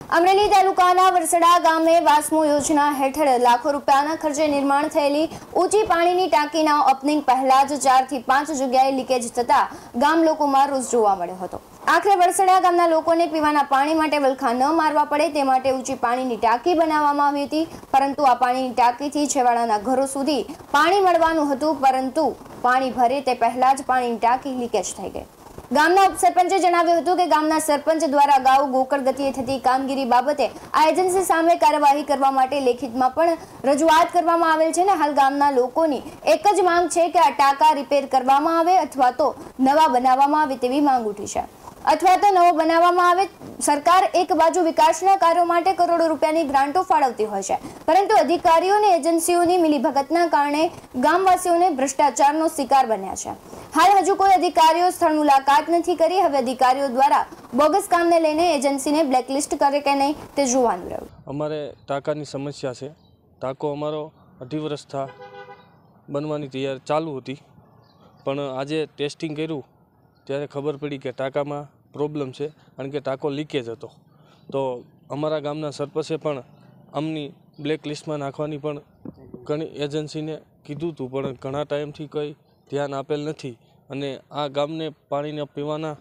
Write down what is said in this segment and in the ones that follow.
અમરેલી તાલુકાના વરસડા ગામે વાસ્મો યોજના હેઠળ લાખો રૂપિયાના ખર્ચે નિર્માણ થયેલી ઊંચી પાણીની ટાંકીના ઓપનિંગ પહેલા જ 4 થી 5 જગ્યાએ લીકેજ થતા ગામ લોકોમાં રોષ જોવા મળ્યો હતો। આખરે વરસડા ગામના લોકોને પીવાના પાણી માટે વલખા ન મારવા પડે તે માટે ઊંચી પાણીની ટાંકી બનાવવામાં આવી હતી, પરંતુ આ પાણીની ટાંકીથી છેવાડાના ઘરો સુધી પાણી મળવાનું હતું, પરંતુ પાણી ભરે તે પહેલા જ પાણીની ટાંકી લીકેજ થઈ ગઈ। ગામના ઉપસરપંચે જણાવ્યું હતું કે ગામના સરપંચ દ્વારા અગાઉ ગોકળ ગતિએ થતી કામગીરી બાબતે આ એજન્સી સામે કાર્યવાહી કરવા માટે લેખિતમાં પણ રજૂઆત કરવામાં આવેલ છે ને હાલ ગામના લોકોની એક જ માંગ છે કે આ ટાંકા રિપેર કરવામાં આવે અથવા તો નવા બનાવવામાં આવે તેવી માંગ ઉઠી છે। અથવા તો નવો બનાવવામાં આવે। સરકાર એક બાજુ વિકાસના કાર્યો માટે કરોડો રૂપિયાની ગ્રાન્ટો ફાળવતી હોય છે, પરંતુ અધિકારીઓ અને એજન્સીઓની મિલીભગતના કારણે ગામવાસીઓને ભ્રષ્ટાચારનો શિકાર બન્યા છે। હાલ હજુ કોઈ અધિકારીઓ સ્થળ મુલાકાત નથી કરી। હવે અધિકારીઓ દ્વારા બોગસ કામને લઈને એજન્સીને બ્લેકલિસ્ટ કરે કે નહીં તે જોવાનું રહ્યું। અમારે ટાંકાની સમસ્યા છે। ટાંકો અમારો 2.5 વર્ષથી બનવાની તૈયાર ચાલુ હતી, પણ આજે ટેસ્ટિંગ કર્યું ત્યારે ખબર પડી કે ટાંકામાં પ્રોબ્લેમ છે, કારણ કે ટાંકો લીકેજ હતો। તો અમારા ગામના સરપંચે પણ અમની બ્લેકલિસ્ટમાં નાખવાની પણ ઘણી એજન્સીને કીધું હતું, પણ ઘણા ટાઈમથી કંઈ ધ્યાન આપેલ નથી। અને આ ગામને પાણીના પીવાના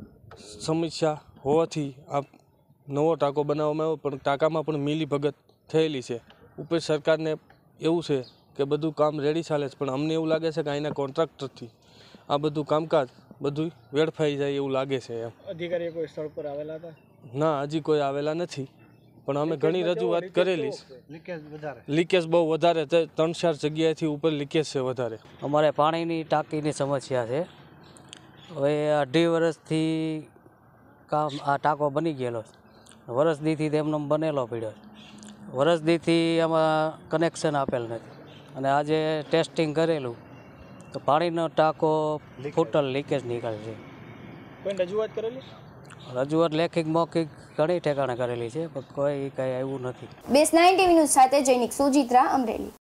સમસ્યા હોવાથી આ નવો ટાંકો બનાવવામાં આવ્યો, પણ ટાંકામાં પણ મિલીભગત થયેલી છે। ઉપર સરકારને એવું છે કે બધું કામ રેડી ચાલે છે, પણ અમને એવું લાગે છે કે અહીંના કોન્ટ્રાક્ટરથી આ બધું કામકાજ બધું વેડફાઈ જાય એવું લાગે છે। એમ અધિકારીઓ કોઈ સ્થળ પર આવેલા હતા? ના, હજી કોઈ આવેલા નથી, પણ અમે ઘણી રજૂઆત કરેલી છે। લીકેજ બહુ વધારે, 3-4 જગ્યાએથી ઉપર લીકેજ છે વધારે। અમારે પાણીની ટાંકીની સમસ્યા છે। હવે 2.5 વર્ષથી કામ આ ટાંકો બની ગયેલો છે, વર્ષ દીથી તેમનો બનેલો પડ્યો છે। વર્ષ દીથી આમાં કનેક્શન આપેલ નથી, અને આજે ટેસ્ટિંગ કરેલું તો પાણીનો ટાંકો ફૂટલ લીકેજ નીકળે છે। કોઈ રજૂઆત કરેલી? રજૂઆત લેખિત મૌખિક ઘણી ઠેકાણે કરેલી છે, પણ કોઈ કંઈ આવ્યું નથી। BS9 ટીવી ન્યૂઝ સાથે જૈનિક સુજીત્રા, અમરેલી।